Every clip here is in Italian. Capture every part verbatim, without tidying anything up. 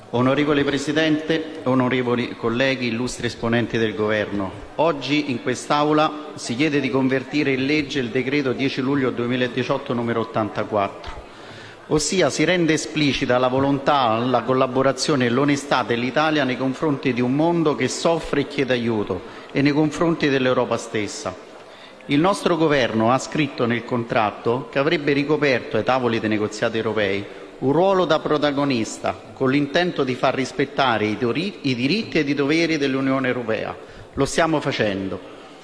Onorevole Presidente, onorevoli colleghi, illustri esponenti del Governo, oggi in quest'Aula si chiede di convertire in legge il decreto dieci luglio duemiladiciotto numero ottantaquattro, ossia si rende esplicita la volontà, la collaborazione e l'onestà dell'Italia nei confronti di un mondo che soffre e chiede aiuto e nei confronti dell'Europa stessa. Il nostro Governo ha scritto nel contratto che avrebbe ricoperto ai tavoli dei negoziati europei un ruolo da protagonista, con l'intento di far rispettare i diritti e i doveri dell'Unione europea. Lo stiamo facendo.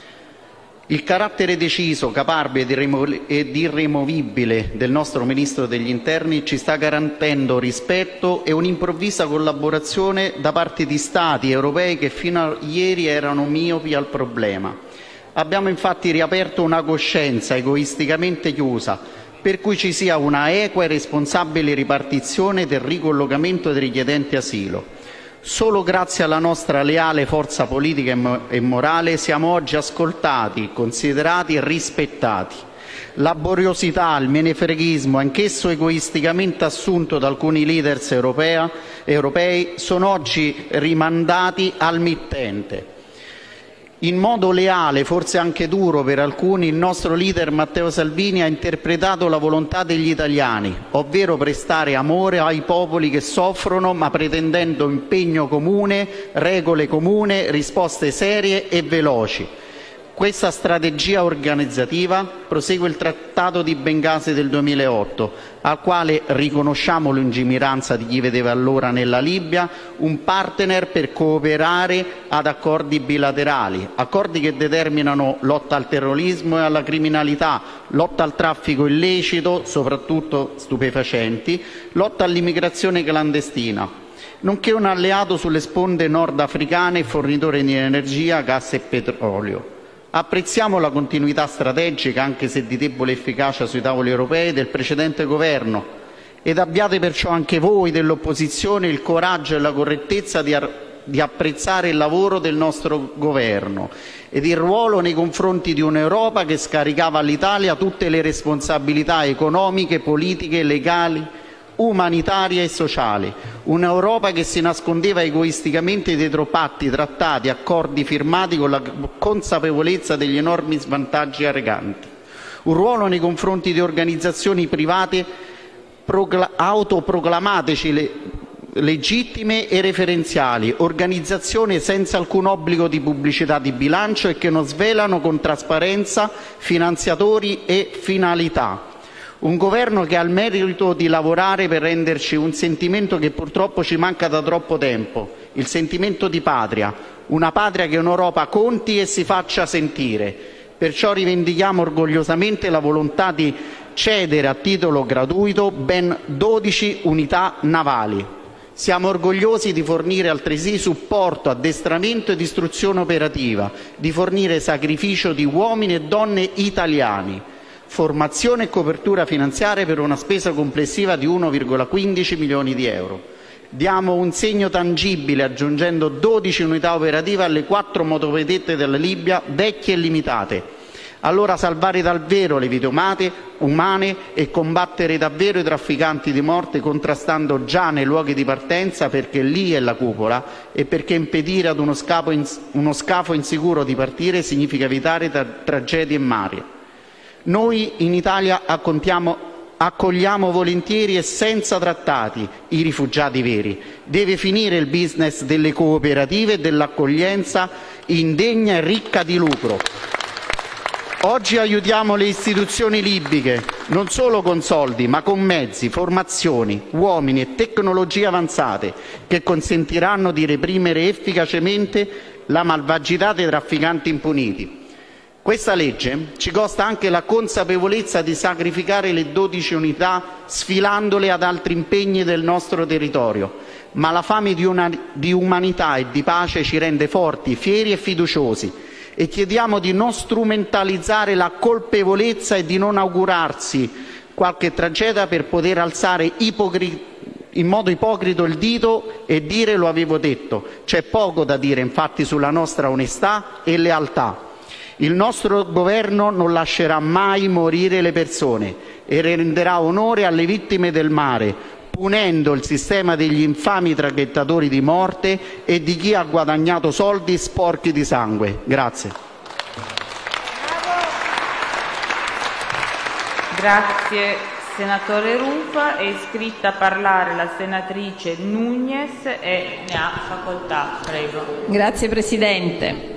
Il carattere deciso, caparbio ed irremovibile del nostro Ministro degli Interni ci sta garantendo rispetto e un'improvvisa collaborazione da parte di Stati europei che fino a ieri erano miopi al problema. Abbiamo infatti riaperto una coscienza egoisticamente chiusa, per cui ci sia una equa e responsabile ripartizione del ricollocamento dei richiedenti asilo. Solo grazie alla nostra leale forza politica e morale siamo oggi ascoltati, considerati e rispettati. Laboriosità, il menefreghismo, anch'esso egoisticamente assunto da alcuni leaders europea, europei, sono oggi rimandati al mittente. In modo leale, forse anche duro per alcuni, il nostro leader Matteo Salvini ha interpretato la volontà degli italiani, ovvero prestare amore ai popoli che soffrono, ma pretendendo impegno comune, regole comuni, risposte serie e veloci. Questa strategia organizzativa prosegue il Trattato di Bengasi del duemilaotto, al quale riconosciamo lungimiranza di chi vedeva allora nella Libia un partner per cooperare ad accordi bilaterali, accordi che determinano lotta al terrorismo e alla criminalità, lotta al traffico illecito, soprattutto stupefacenti, lotta all'immigrazione clandestina, nonché un alleato sulle sponde nordafricane e fornitore di energia, gas e petrolio. Apprezziamo la continuità strategica, anche se di debole efficacia sui tavoli europei, del precedente Governo ed abbiate perciò anche voi dell'opposizione il coraggio e la correttezza di, di apprezzare il lavoro del nostro Governo ed il ruolo nei confronti di un'Europa che scaricava all'Italia tutte le responsabilità economiche, politiche, legali, umanitarie e sociali, un'Europa che si nascondeva egoisticamente dietro patti, trattati, accordi firmati con la consapevolezza degli enormi svantaggi arrecanti, un ruolo nei confronti di organizzazioni private autoproclamateci le legittime e referenziali, organizzazioni senza alcun obbligo di pubblicità di bilancio e che non svelano con trasparenza finanziatori e finalità. Un Governo che ha il merito di lavorare per renderci un sentimento che purtroppo ci manca da troppo tempo, il sentimento di patria, una patria che in Europa conti e si faccia sentire. Perciò rivendichiamo orgogliosamente la volontà di cedere a titolo gratuito ben dodici unità navali. Siamo orgogliosi di fornire altresì supporto, addestramento ed istruzione operativa, di fornire sacrificio di uomini e donne italiani, formazione e copertura finanziaria per una spesa complessiva di uno virgola quindici milioni di euro. Diamo un segno tangibile aggiungendo dodici unità operative alle quattro motovedette della Libia vecchie e limitate. Allora salvare davvero le vite umane e combattere davvero i trafficanti di morte contrastando già nei luoghi di partenza, perché lì è la cupola, e perché impedire ad uno scafo, uno scafo insicuro di partire significa evitare tra tragedie e mari. Noi in Italia accogliamo volentieri e senza trattati i rifugiati veri. Deve finire il business delle cooperative e dell'accoglienza indegna e ricca di lucro. Oggi aiutiamo le istituzioni libiche, non solo con soldi, ma con mezzi, formazioni, uomini e tecnologie avanzate che consentiranno di reprimere efficacemente la malvagità dei trafficanti impuniti. Questa legge ci costa anche la consapevolezza di sacrificare le dodici unità sfilandole ad altri impegni del nostro territorio, ma la fame di, una, di umanità e di pace ci rende forti, fieri e fiduciosi e chiediamo di non strumentalizzare la colpevolezza e di non augurarsi qualche tragedia per poter alzare ipocri- in modo ipocrito il dito e dire lo avevo detto. C'è poco da dire infatti sulla nostra onestà e lealtà. Il nostro Governo non lascerà mai morire le persone e renderà onore alle vittime del mare, punendo il sistema degli infami traghettatori di morte e di chi ha guadagnato soldi sporchi di sangue. Grazie. Grazie senatore Rufa. È iscritta a parlare la senatrice Nugnes e ne ha facoltà. Prego. Grazie Presidente.